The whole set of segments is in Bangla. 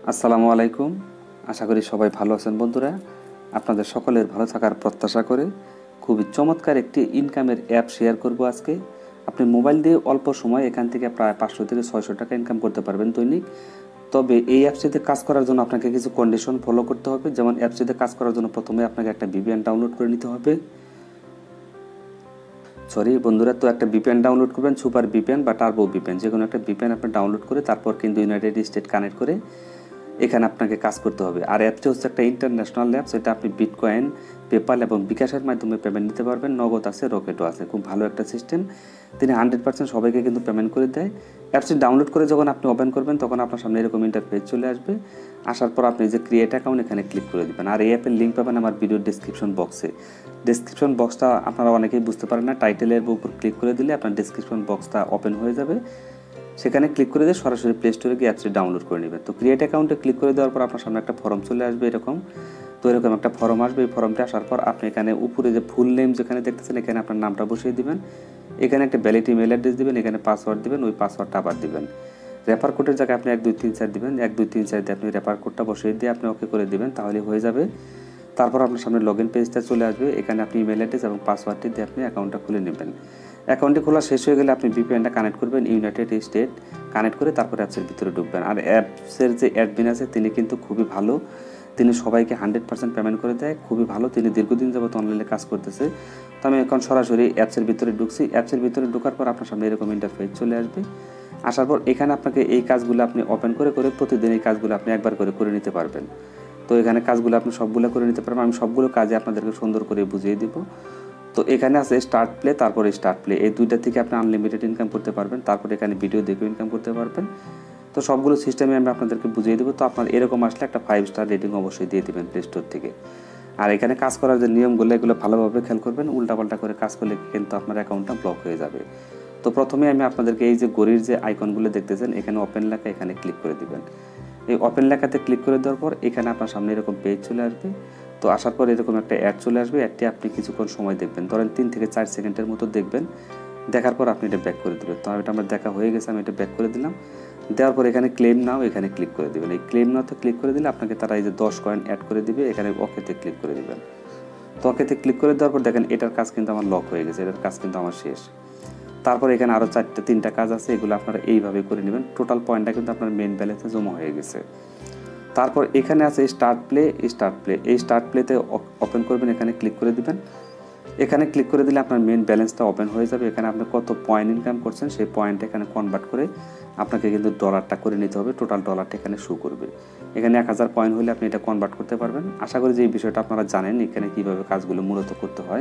আসসালামু আলাইকুম। আশা করি সবাই ভালো আছেন বন্ধুরা। আপনাদের সকলের ভালো থাকার প্রত্যাশা করে খুবই চমৎকার একটি ইনকামের অ্যাপ শেয়ার করব আজকে। আপনি মোবাইল দিয়ে অল্প সময় এখান থেকে প্রায় 500 থেকে 600 টাকা ইনকাম করতে পারবেন দৈনিক। তবে এই অ্যাপসটিতে কাজ করার জন্য আপনাকে কিছু কন্ডিশন ফলো করতে হবে। যেমন অ্যাপসটিতে কাজ করার জন্য প্রথমে আপনাকে একটা VPN ডাউনলোড করে নিতে হবে। বন্ধুরা, তো একটা VPN ডাউনলোড করবেন, সুপার VPN বা টার্বো VPN, যে কোনো একটা VPN আপনি ডাউনলোড করে তারপর কিন্তু ইউনাইটেড স্টেট কানেক্ট করে এখানে আপনাকে কাজ করতে হবে। আর অ্যাপটি হচ্ছে একটা ইন্টারন্যাশনাল অ্যাপস। এটা আপনি বিটকয়েন, পেপাল এবং বিকাশের মাধ্যমে পেমেন্ট নিতে পারবেন। নগদ আছে, রকেটও আছে। খুব ভালো একটা সিস্টেম। তিনি 100% সবাইকে কিন্তু পেমেন্ট করে দেয়। অ্যাপসটি ডাউনলোড করে যখন আপনি ওপেন করবেন তখন আপনার সামনে এরকম ইন্টারফেস চলে আসবে। আসার পর আপনি যে ক্রিয়েট অ্যাকাউন্ট এখানে ক্লিক করে দেবেন। আর এই অ্যাপের লিঙ্ক পাবেন আমার ভিডিওর ডেসক্রিপশন বক্সে। ডেসক্রিপশন বক্সটা আপনারা অনেকেই বুঝতে পারেন না, টাইটেলের উপর ক্লিক করে দিলে আপনার ডেসক্রিপশন বক্সটা ওপেন হয়ে যাবে। সেখানে ক্লিক করে দিয়ে সরাসরি প্লে স্টোরে গিয়ে অ্যাপসটি ডাউনলোড করে নেবেন। তো ক্রিয়েট অ্যাকাউন্টে ক্লিক করে দেওয়ার পর আপনার সামনে একটা ফর্ম চলে আসবে এরকম। তো এরকম একটা ফর্ম আসবে। এই ফর্মটা আসার পর আপনি এখানে উপরে যে ফুল নেম যেখানে দেখতেছেন এখানে আপনার নামটা বসিয়ে দিবেন। এখানে একটা ভ্যালিড ইমেল অ্যাড্রেস দিবেন, এখানে পাসওয়ার্ড দিবেন, ওই পাসওয়ার্ডটা আবার দিবেন। রেফার কোডের জায়গায় আপনি 1 2 3 4 দিবেন। 1 2 3 4 দিয়ে আপনি রেফার কোডটা বসিয়ে দিয়ে আপনি ওকে করে দিবেন, তাহলে হয়ে যাবে। তারপর আপনার সামনে লগইন পেজটা চলে আসবে। এখানে আপনি ইমেল অ্যাড্রেস এবং পাসওয়ার্ডটি দিয়ে আপনি অ্যাকাউন্টটা খুলে নেবেন। অ্যাকাউন্টটি খোলা শেষ হয়ে গেলে আপনি VPNটা কানেক্ট করবেন, ইউনাইটেড স্টেট কানেক্ট করে তারপরে অ্যাপসের ভিতরে ঢুকবেন। আর অ্যাপসের যে অ্যাডমিন আছে তিনি কিন্তু খুবই ভালো। তিনি সবাইকে 100% পেমেন্ট করে দেয়, খুবই ভালো। তিনি দীর্ঘদিন যাবত অনলাইনে কাজ করতেছে। তো আমি এখন সরাসরি অ্যাপসের ভিতরে ঢুকছি। অ্যাপসের ভিতরে ঢোকার পর আপনার সামনে এরকম ইন্টারফেস চলে আসবে। আসার পর এখানে আপনাকে এই কাজগুলো আপনি ওপেন করে করে প্রতিদিন এই কাজগুলো আপনি একবার করে করে নিতে পারবেন। তো এখানে কাজগুলো আপনি সবগুলো করে নিতে পারবেন। আমি সবগুলো কাজে আপনাদেরকে সুন্দর করে বুঝিয়ে দিব। তো এখানে আছে স্টার্ট প্লে, তারপরে স্টার্ট প্লে, এই দুইটা থেকে আপনি আনলিমিটেড ইনকাম করতে পারবেন। তারপরে এখানে ভিডিও দেখে ইনকাম করতে পারবেন। তো সবগুলো সিস্টেমে আমি আপনাদেরকে বুঝিয়ে দেবো। তো আপনার এরকম আসলে একটা 5 স্টার রেটিং অবশ্যই দিয়ে দেবেন প্লে স্টোর থেকে। আর এখানে কাজ করার যে নিয়মগুলো এগুলো ভালোভাবে খেয়াল করবেন। উল্টাপাল্টা করে কাজ করলে কিন্তু আপনার অ্যাকাউন্টটা ব্লক হয়ে যাবে। তো প্রথমে আমি আপনাদেরকে এই যে ঘড়ির যে আইকনগুলো দেখতেছেন এখানে ওপেন লেখা, এখানে ক্লিক করে দিবেন। এই ওপেন লেখাতে ক্লিক করে দেওয়ার পর এখানে আপনার সামনে এরকম পেজ চলে আসবে। তো আসার পর এরকম একটা অ্যাড চলে আসবে। অ্যাডটি আপনি কিছুক্ষণ সময় দেখবেন, ধরেন 3 থেকে 4 সেকেন্ডের মতো দেখবেন। দেখার পর আপনি এটা ব্যাক করে দেবেন। তো এটা আমার দেখা হয়ে গেছে, আমি এটা ব্যাক করে দিলাম। দেওয়ার পর এখানে ক্লেম নাও, এখানে ক্লিক করে দেবেন। এই ক্লেম নাওতে ক্লিক করে দিলে আপনাকে তারা এই যে 10 কয়েন অ্যাড করে দিবে। এখানে ওকেতে ক্লিক করে দিবেন। তো ওকেতে ক্লিক করে দেওয়ার পর দেখেন এটার কাজ কিন্তু আমার লক হয়ে গেছে, এটার কাজ কিন্তু আমার শেষ। তারপর এখানে আরও 3টা কাজ আছে, এগুলো আপনারা এইভাবে করে নেবেন। টোটাল পয়েন্টটা কিন্তু আপনার মেইন ব্যালেন্সে জমা হয়ে গেছে। তারপর এখানে আছে স্টার্ট প্লে। এই স্টার্ট প্লেতে ওপেন করবেন, এখানে ক্লিক করে দিবেন। এখানে ক্লিক করে দিলে আপনার মেইন ব্যালেন্সটা ওপেন হয়ে যাবে। এখানে আপনি কত পয়েন্ট ইনকাম করছেন সেই পয়েন্ট এখানে কনভার্ট করে আপনাকে কিন্তু ডলারটা করে নিতে হবে। টোটাল ডলারটা এখানে শো করবে। এখানে 1000 পয়েন্ট হলে আপনি এটা কনভার্ট করতে পারবেন। আশা করি যে এই বিষয়টা আপনারা জানেন এখানে কীভাবে কাজগুলো মূলত করতে হয়।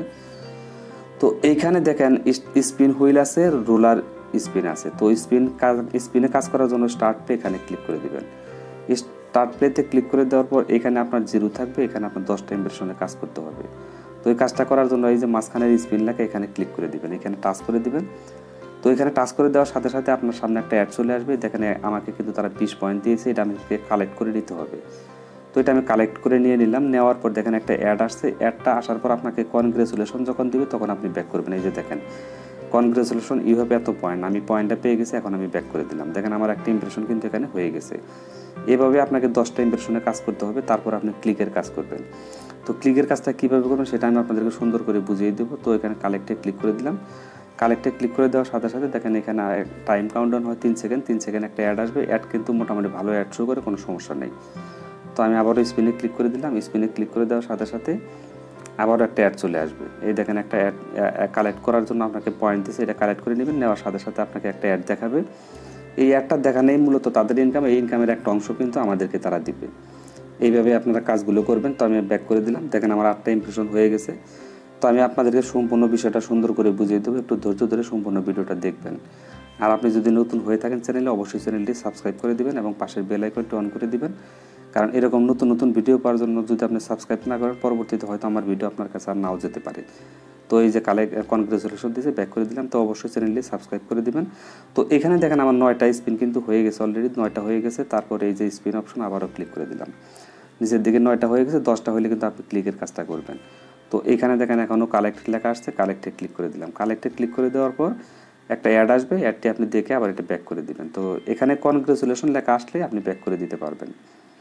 তো এইখানে দেখেন স্পিন হুইল আছে, রোলার স্পিন আছে। তো স্পিনে কাজ করার জন্য স্টার্ট প্লে এখানে ক্লিক করে দিবেন। স্টার্ট প্লেতে ক্লিক করে দেওয়ার পর এখানে আপনার 0 থাকবে, এখানে আপনার 10টা ইমপ্রেশনে কাজ করতে হবে। তো এই কাজটা করার জন্য এই যে মাঝখানের স্পিন লেখা এখানে ক্লিক করে দিবেন, এখানে টাচ করে দিবেন। তো এখানে টাচ করে দেওয়ার সাথে সাথে আপনার সামনে একটা অ্যাড চলে আসবে। দেখেন আমাকে কিন্তু তারা 20 পয়েন্ট দিয়েছে, এটা আমাকে কালেক্ট করে নিতে হবে। তো এটা আমি কালেক্ট করে নিয়ে নিলাম। নেওয়ার পর দেখেন একটা অ্যাড আসছে। অ্যাডটা আসার পর আপনাকে কনগ্রেচুলেশন যখন দিবে তখন আপনি ব্যাক করবেন। এই যে দেখেন কনগ্রেচুলেশন, ইউ হ্যাভ এত পয়েন্ট, আমি পয়েন্টটা পেয়ে গেছি, এখন আমি ব্যাক করে দিলাম। দেখেন আমার একটা ইমপ্রেশন কিন্তু এখানে হয়ে গেছে। এভাবে আপনাকে 10টা ইমপ্রেশনে কাজ করতে হবে। তারপর আপনি ক্লিকের কাজ করবেন। তো ক্লিকের কাজটা কীভাবে করবেন সেটা আমি আপনাদেরকে সুন্দর করে বুঝিয়ে দেবো। তো এখানে কালেক্টে ক্লিক করে দিলাম। কালেক্টে ক্লিক করে দেওয়ার সাথে সাথে দেখেন এখানে টাইম কাউন্টডাউন হয় 3 সেকেন্ড। 3 সেকেন্ড একটা অ্যাড আসবে। অ্যাড কিন্তু মোটামুটি ভালো অ্যাড শো করে, কোনো সমস্যা নেই। তো আমি আবারও স্পিনে ক্লিক করে দিলাম। স্পিনে ক্লিক করে দেওয়ার সাথে সাথে আবারও একটা অ্যাড চলে আসবে। এই দেখেন একটা অ্যাড কালেক্ট করার জন্য আপনাকে পয়েন্ট দিচ্ছে, এটা কালেক্ট করে নেবেন। নেওয়ার সাথে সাথে আপনাকে একটা অ্যাড দেখাবে। এই অ্যাডটা দেখানেই মূলত তাদের ইনকাম। এই ইনকামের একটা অংশ কিন্তু আমাদেরকে তারা দিবে। এইভাবে আপনারা কাজগুলো করবেন। তো আমি ব্যাক করে দিলাম। দেখেন আমার 8টা ইমপ্রেশন হয়ে গেছে। তো আমি আপনাদেরকে সম্পূর্ণ বিষয়টা সুন্দর করে বুঝিয়ে দেবো, একটু ধৈর্য ধরে সম্পূর্ণ ভিডিওটা দেখবেন। আর আপনি যদি নতুন হয়ে থাকেন চ্যানেলে, অবশ্যই চ্যানেলটি সাবস্ক্রাইব করে দিবেন এবং পাশের বেল আইকনটি অন করে দিবেন। কারণ এরকম নতুন নতুন ভিডিও পাওয়ার জন্য যদি আপনি সাবস্ক্রাইব না করেন পরবর্তীতে হয়তো আমার ভিডিও আপনার কাছে আর নাও যেতে পারে। তো এই যে কনগ্রেচুলেশন দিয়েছে, ব্যাক করে দিলাম। তো অবশ্যই চ্যানেলটি সাবস্ক্রাইব করে দিবেন। তো এখানে দেখেন আমার 9টা স্পিন কিন্তু হয়ে গেছে, অলরেডি 9টা হয়ে গেছে। তারপরে এই যে স্পিন অপশন আবারও ক্লিক করে দিলাম। নিচের দিকে 9টা হয়ে গেছে, 10টা হলে কিন্তু আপনি ক্লিকের কাজটা করবেন। তো এখানে দেখেন এখনও কালেক্ট লেখা আসছে, কালেক্টে ক্লিক করে দিলাম। কালেক্টে ক্লিক করে দেওয়ার পর একটা অ্যাড আসবে, অ্যাডটি আপনি দেখে আবার এটা ব্যাক করে দিবেন। তো এখানে কনগ্রেচুলেশন লেখা আসলে আপনি ব্যাক করে দিতে পারবেন।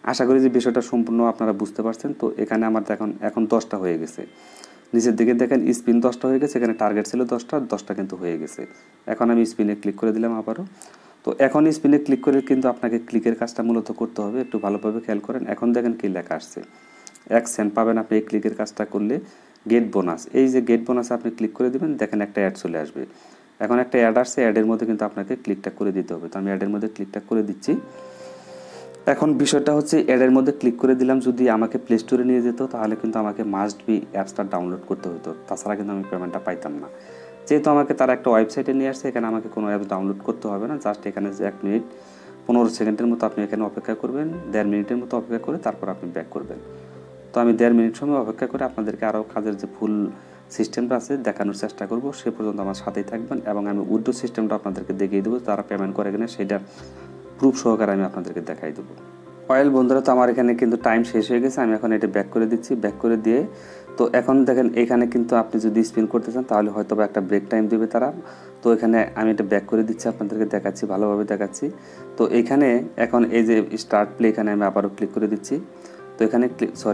আশা করি যে বিষয়টা সম্পূর্ণ আপনারা বুঝতে পারছেন। তো এখানে আমার এখন 10টা হয়ে গেছে। নিচের দিকে দেখেন স্পিন 10টা হয়ে গেছে, এখানে টার্গেট ছিল 10টা কিন্তু হয়ে গেছে। এখন আমি স্পিনে ক্লিক করে দিলাম আবারও। তো এখন স্পিনে ক্লিক করে কিন্তু আপনাকে ক্লিকের কাজটা মূলত করতে হবে, একটু ভালোভাবে খেয়াল করেন। এখন দেখেন কি লেখা আসছে, 1 সেন্ট পাবেন আপনি এই ক্লিকের কাজটা করলে, গেট বোনাস। এই যে গেট বোনাসে আপনি ক্লিক করে দিবেন, দেখেন একটা অ্যাড চলে আসবে। এখন একটা অ্যাড আসছে, অ্যাডের মধ্যে কিন্তু আপনাকে ক্লিকটা করে দিতে হবে। তো আমি অ্যাডের মধ্যে ক্লিকটা করে দিচ্ছি। এখন বিষয়টা হচ্ছে অ্যাডের মধ্যে ক্লিক করে দিলাম, যদি আমাকে প্লে স্টোরে নিয়ে যেত তাহলে কিন্তু আমাকে মাস্ট বি অ্যাপসটা ডাউনলোড করতে হতো, তাছাড়া কিন্তু আমি পেমেন্টটা পাইতাম না। যেহেতু আমাকে তারা একটা ওয়েবসাইটে নিয়ে আসছে, এখানে আমাকে কোনো অ্যাপস ডাউনলোড করতে হবে না। জাস্ট এখানে 1 মিনিট 15 সেকেন্ডের মতো আপনি এখানে অপেক্ষা করবেন, 1.5 মিনিটের মতো অপেক্ষা করে তারপর আপনি ব্যাক করবেন। তো আমি 1.5 মিনিট সময় অপেক্ষা করে আপনাদেরকে আরও কাজের যে ফুল সিস্টেমটা আছে দেখানোর চেষ্টা করব। সে পর্যন্ত আমার সাথেই থাকবেন এবং আমি উইথড্র সিস্টেমটা আপনাদেরকে দেখিয়ে দেবো, তারা পেমেন্ট করে কিনা সেটার প্রুফ সহকারে আমি আপনাদেরকে দেখাই দেবো। অয়েল বন্ধুরা, তো আমার এখানে কিন্তু টাইম শেষ হয়ে গেছে, আমি এখন এটা ব্যাক করে দিচ্ছি। ব্যাক করে দিয়ে তো এখন দেখেন এখানে কিন্তু আপনি যদি স্পিন করতে চান তাহলে হয়তো বা একটা ব্রেক টাইম দেবে তারা। তো এখানে আমি এটা ব্যাক করে দিচ্ছি, আপনাদেরকে দেখাচ্ছি, ভালোভাবে দেখাচ্ছি। তো এখানে এখন এই যে স্টার্ট প্লে, এখানে আমি আবারও ক্লিক করে দিচ্ছি। তো এখানে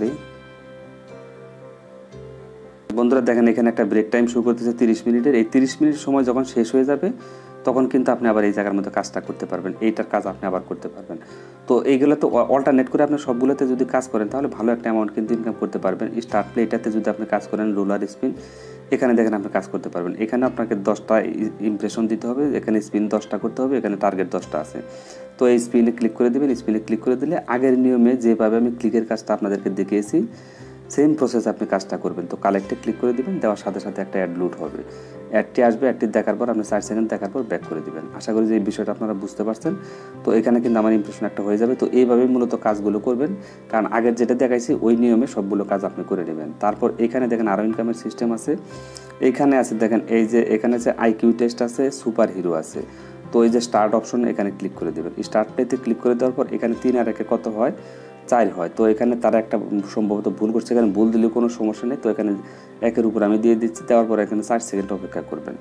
বন্ধুরা দেখেন এখানে একটা ব্রেক টাইম শুরু করতেছে 30 মিনিটের। এই 30 মিনিট সময় যখন শেষ হয়ে যাবে তখন কিন্তু আপনি আবার এই জায়গার মধ্যে কাজটা করতে পারবেন, এইটার কাজ আপনি আবার করতে পারবেন। তো এইগুলো তো অল্টারনেট করে আপনি সবগুলোতে যদি কাজ করেন তাহলে ভালো একটা অ্যামাউন্ট কিন্তু ইনকাম করতে পারবেন। স্টার্ট প্লে এটাতে যদি আপনি কাজ করেন, রোলার স্পিন, এখানে দেখেন আপনি কাজ করতে পারবেন। এখানে আপনাকে 10টা ইমপ্রেশন দিতে হবে, এখানে স্পিন 10টা করতে হবে, এখানে টার্গেট 10টা আছে। তো এই স্পিনে ক্লিক করে দেবেন। স্পিনে ক্লিক করে দিলে আগের নিয়মে যেভাবে আমি ক্লিকের কাজটা আপনাদেরকে দেখিয়েছি সেম প্রসেস আপনি কাজটা করবেন। তো কালেক্টে ক্লিক করে দিবেন, দেওয়ার সাথে সাথে একটা অ্যাড লুট হবে। অ্যাডটি আসবে, অ্যাডটি দেখার পর আপনি 4 সেকেন্ড দেখার পর ব্যাক করে দিবেন। আশা করি যে এই বিষয়টা আপনারা বুঝতে পারছেন। তো এখানে কিন্তু আমার ইমপ্রেশন একটা হয়ে যাবে। তো এইভাবেই মূলত কাজগুলো করবেন, কারণ আগের যেটা দেখাইছি ওই নিয়মে সবগুলো কাজ আপনি করে নেবেন। তারপর এখানে দেখেন আরও ইনকামের সিস্টেম আছে। এইখানে আছে দেখেন, এই যে এখানে যে আইকিউ টেস্ট আছে, সুপার হিরো আছে। তো এই যে স্টার্ট অপশন, এখানে ক্লিক করে দেবেন। স্টার্ট প্লেতে ক্লিক করে দেওয়ার পর এখানে 3 আর 1 কত হয়, 4 হয়। তো এখানে তারা একটা সম্ভবত ভুল করছে, এখানে ভুল দিলেও কোনো সমস্যা নেই। তো এখানে 1-এর উপর আমি দিয়ে দিচ্ছি, দেওয়ার পর এখানে 4 সেকেন্ড অপেক্ষা করবেন।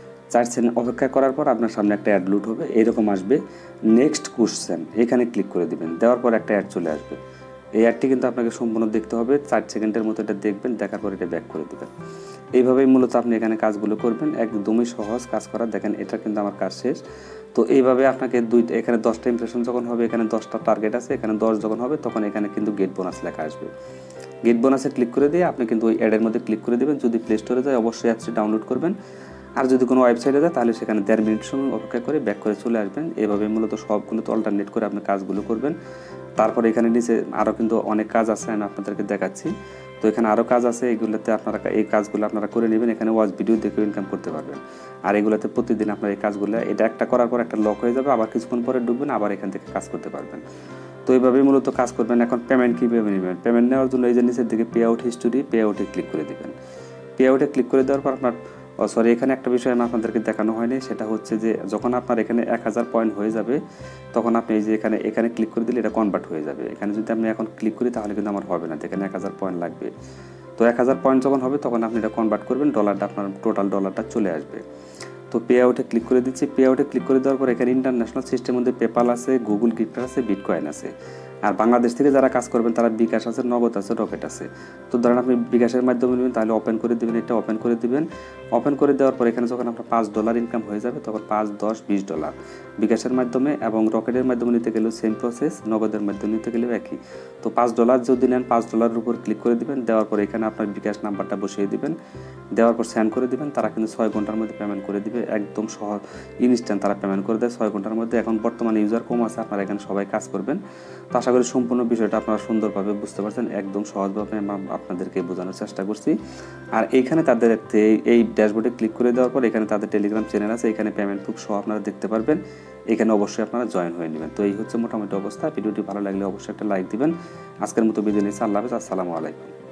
4 সেকেন্ড অপেক্ষা করার পর আপনার সামনে একটা অ্যাড লুট হবে, এরকম আসবে। নেক্সট কোশ্চেন, এখানে ক্লিক করে দিবেন, দেওয়ার পর একটা অ্যাড চলে আসবে। এই অ্যাডটি কিন্তু আপনাকে সম্পূর্ণ দেখতে হবে, 4 সেকেন্ডের মতো এটা দেখবেন, দেখার পর এটা ব্যাক করে দেবেন। এইভাবেই মূলত আপনি এখানে কাজগুলো করবেন, একদমই সহজ কাজ করা। দেখেন এটা কিন্তু আমার কাজ শেষ। তো এইভাবে আপনাকে এখানে 10টা ইমপ্রেশন যখন হবে, এখানে 10টা টার্গেট আছে, এখানে 10 যখন হবে তখন এখানে কিন্তু গেট বোনাস লেখা আসবে। গেট বোনাসে ক্লিক করে দিয়ে আপনি কিন্তু ওই অ্যাডের মধ্যে ক্লিক করে দেবেন। যদি প্লে স্টোরে যায় অবশ্যই অ্যাপসটি ডাউনলোড করবেন, আর যদি কোনো ওয়েবসাইটে যায় তাহলে সেখানে 1.5 মিনিট সময় অপেক্ষা করে ব্যাক করে চলে আসবেন। এভাবে মূলত সবগুলোতে অল্টারনেট করে আপনি কাজগুলো করবেন। তারপর এখানে নিচে আরও কিন্তু অনেক কাজ আছে, আমি আপনাদেরকে দেখাচ্ছি। তো এখানে আরও কাজ আছে, এগুলোতে আপনারা এই কাজগুলো আপনারা করে নেবেন। এখানে ওয়াচ ভিডিও দেখে ইনকাম করতে পারবেন। আর এগুলোতে প্রতিদিন আপনার এই কাজগুলো, এটা একটা করার পর একটা লক হয়ে যাবে, আবার কিছুক্ষণ পরে ঢুকবেন, আবার এখান থেকে কাজ করতে পারবেন। তো এইভাবেই মূলত কাজ করবেন। এখন পেমেন্ট কীভাবে নেবেন? পেমেন্ট নেওয়ার জন্য এই যে নিচের দিকে পে আউট হিস্টোরি, পে আউটে ক্লিক করে দেবেন। পে আউটে ক্লিক করে দেওয়ার পর আপনার এখানে একটা বিষয় আমি আপনাদেরকে দেখানো হয়নি, সেটা হচ্ছে যে যখন আপনার এখানে 1000 পয়েন্ট হয়ে যাবে তখন আপনি এই যে এখানে ক্লিক করে দিলে এটা কনভার্ট হয়ে যাবে। এখানে যদি আমি এখন ক্লিক করি তাহলে কিন্তু আমার হবে না, এখানে 1000 পয়েন্ট লাগবে। তো 1000 পয়েন্ট যখন হবে তখন আপনি এটা কনভার্ট করবেন, ডলারটা আপনার টোটাল ডলারটা চলে আসবে। তো পে আউটে ক্লিক করে দিচ্ছি। পে আউটে ক্লিক করে দেওয়ার পর এখানে ইন্টারন্যাশনাল সিস্টেমের মধ্যে পেপাল আছে, গুগল গিফট আছে, বিটকয়েন আছে। আর বাংলাদেশ থেকে যারা কাজ করবেন তারা বিকাশ আছে, নগদ আছে, রকেট আছে। তো ধরেন আপনি বিকাশের মাধ্যমে নেবেন তাহলে ওপেন করে দেবেন, এটা ওপেন করে দেবেন। ওপেন করে দেওয়ার পর এখানে যখন আপনার $5 ইনকাম হয়ে যাবে তখন 5, 10, $20 বিকাশের মাধ্যমে এবং রকেটের মাধ্যমে নিতে গেলেও সেম প্রসেস, নগদের মাধ্যমে নিতে গেলেও একই। তো $5 যদি নেন $5 উপর ক্লিক করে দিবেন, দেওয়ার পর এখানে আপনার বিকাশ নাম্বারটা বসিয়ে দিবেন, দেওয়ার পর সেন্ড করে দিবেন। তারা কিন্তু 6 ঘন্টার মধ্যে পেমেন্ট করে দিবে, একদম সহজ ইনস্ট্যান্ট তারা পেমেন্ট করে দেয় 6 ঘন্টার মধ্যে। এখন বর্তমানে ইউজার কম আছে, আপনারা এখানে সবাই কাজ করবেন। তো আশা করি সম্পূর্ণ বিষয়টা আপনারা সুন্দরভাবে বুঝতে পারছেন, একদম সহজভাবে আপনাদেরকে বোঝানোর চেষ্টা করছি। আর এইখানে তাদের এই ড্যাশবোর্ডে ক্লিক করে দেওয়ার পর এখানে তাদের টেলিগ্রাম চ্যানেল আছে, এখানে পেমেন্ট প্রুফ সহ আপনারা দেখতে পারবেন। এখানে অবশ্যই আপনারা জয়েন হয়ে নেবেন। তো এই হচ্ছে মোটামুটি অবস্থা। ভিডিওটি ভালো লাগলে অবশ্যই একটা লাইক দিবেন। আজকের মতো বিদায় নিচ্ছি, আল্লাহ হাফেজ, আসসালামু আলাইকুম।